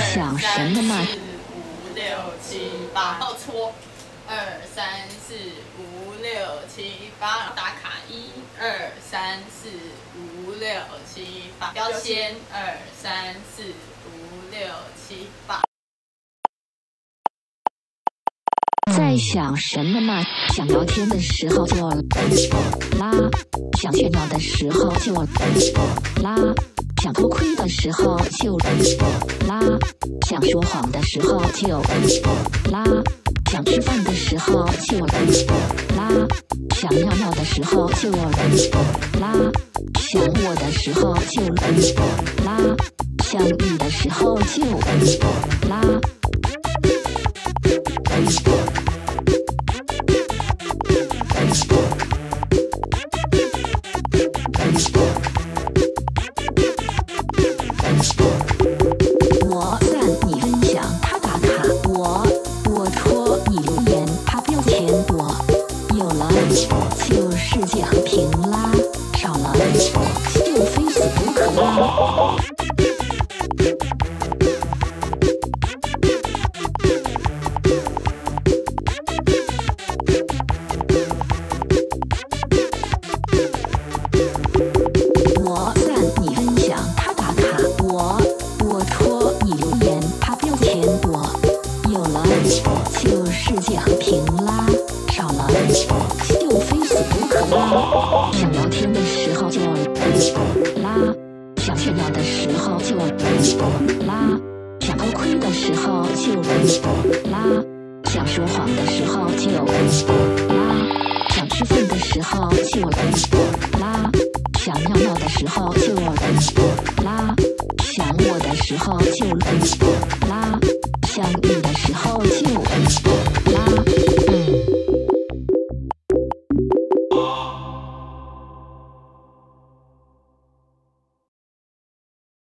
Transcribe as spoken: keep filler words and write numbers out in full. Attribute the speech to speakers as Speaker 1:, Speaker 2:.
Speaker 1: 想什么嘛？
Speaker 2: 四五六七八，然后搓。二三四五六七八，然后打卡一二三四五六七八，标签二三四五六七八。
Speaker 1: 在想什么嘛？想聊天的时候就拉，想炫耀的时候就拉，想偷窥的时候就拉，想说谎的时候就拉，想吃饭的时候就拉，想尿尿的时候就拉，想我的时候就拉，想你的时候就拉。我赞你分享，他打卡，我我戳你留言，他标签，我有了就世界和平啦，少了就非死不可啦。我赞你分享，他打卡，我我戳你留言，他标签，我有了就世界和平啦，少了就非死不可啦。想聊天的时候就拉，想炫耀的时候就拉，想偷窥的时候就拉，想说谎的时候就拉，想吃饭的时候就拉，想尿尿的时候就拉，想我的时候就拉，想你的时候就